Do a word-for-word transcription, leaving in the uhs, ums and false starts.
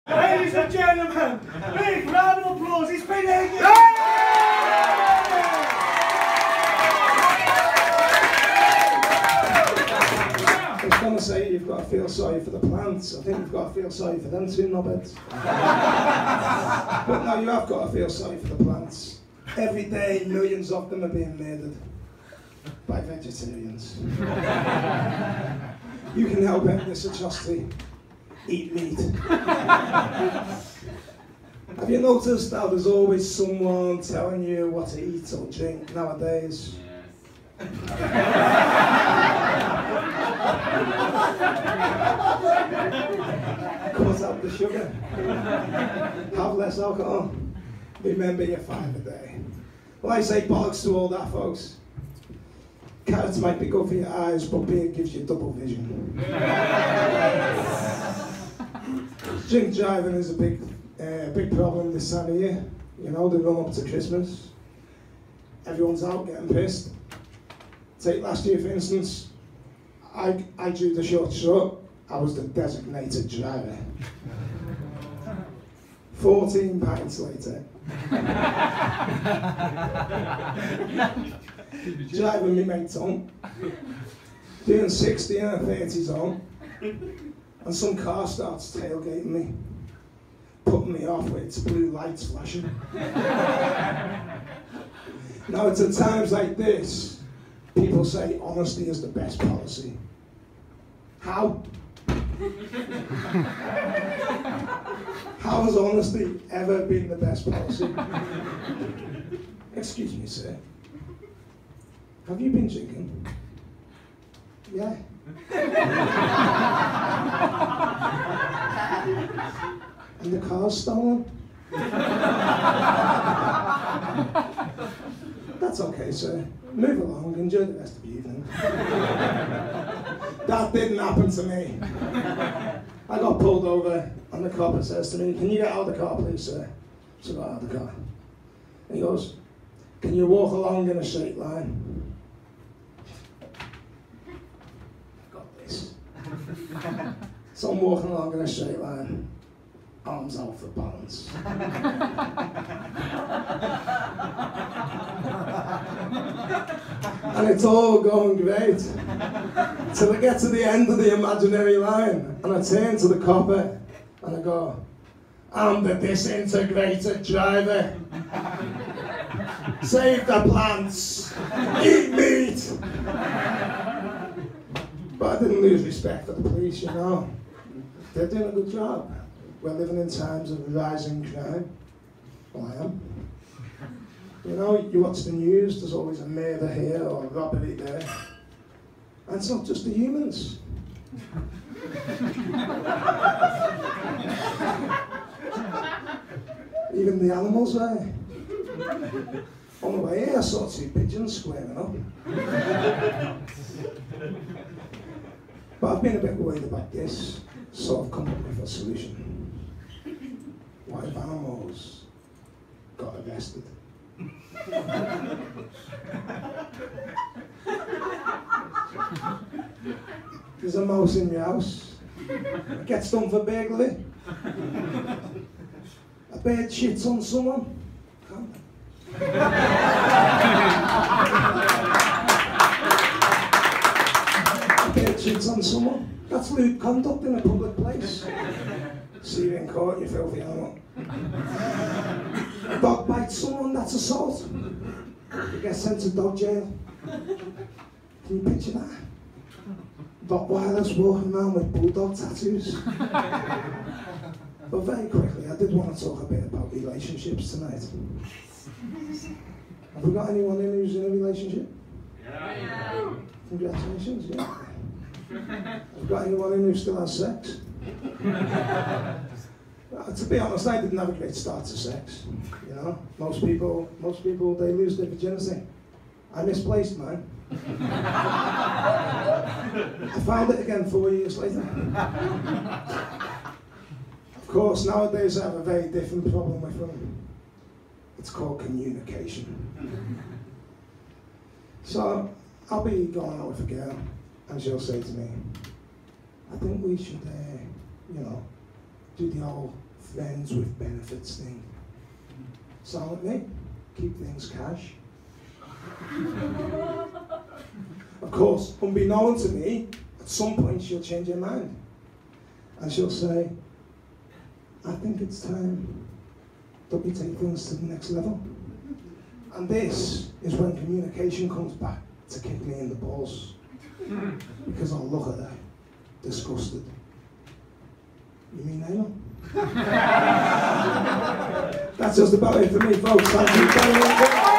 Ladies and gentlemen, big round of applause. It's been Iggy. I was going to say you've got to feel sorry for the plants. I think you've got to feel sorry for them too, knobheads. But no, you have got to feel sorry for the plants. Every day, millions of them are being murdered by vegetarians. You can help end this atrocity. Eat meat. Have you noticed how there's always someone telling you what to eat or drink nowadays? Yes. Cut out the sugar. Have less alcohol. Remember your five a day. Well, I say bollocks to all that, folks. Carrots might be good for your eyes, but beer gives you double vision. Drink driving is a big, uh, big problem this time of year. You know, the run up to Christmas. Everyone's out getting pissed. Take last year, for instance. I, I drew the short straw. I was the designated driver. Fourteen pints later. Driving me mates home. Doing sixty in a thirty zone. And some car starts tailgating me, putting me off with its blue lights flashing. Now it's at times like this, people say honesty is the best policy. How? How has honesty ever been the best policy? Excuse me, sir. Have you been drinking? Yeah. And the car's stolen? That's okay, sir. Move along, enjoy the rest of the evening. That didn't happen to me. I got pulled over, and the cop says to me, "Can you get out of the car, please, sir?" So I got out of the car. And he goes, "Can you walk along in a straight line?" So I'm walking along in a straight line, arms out for balance. And it's all going great. Till I get to the end of the imaginary line, and I turn to the copper, and I go, "I'm the disintegrated driver. Save the plants, eat meat." But I didn't lose respect for the police, you know. They're doing a good job. We're living in times of rising crime. Well, I am. You know, you watch the news, there's always a murder here or a robbery there. And it's not just the humans. Even the animals there. On the way here, I saw two pigeons squaring up. But I've been a bit worried about this, so I've come up with a solution. What if animals got arrested? There's a mouse in your house. It gets done for burglary. A bird shits on someone. Can't shits on someone. That's lewd conduct in a public place. See you in court, you filthy animal. A dog bites someone, that's assault. You get sent to dog jail. Can you picture that? Rottweilers walking around with bulldog tattoos. But very quickly, I did want to talk a bit about relationships tonight. Have we got anyone in who's in a relationship? Yeah. Congratulations, yeah. Have we got anyone in who still has sex? Uh, to be honest, I didn't have a great start to sex. You know, most people, most people, they lose their virginity. I misplaced mine. I found it again four years later. Of course, nowadays I have a very different problem with women. It's called communication. So I'll be going out with a girl, and she'll say to me, "I think we should, uh, you know, do the old friends with benefits thing. Sound like me? Keep things cash. Of course, unbeknown to me, at some point she'll change her mind. And she'll say, I think it's time that we take things to the next level. And this is when communication comes back to kick me in the balls. Because I'll look at her, disgusted. You mean anal? That's just about it for me, folks. Thank you very much.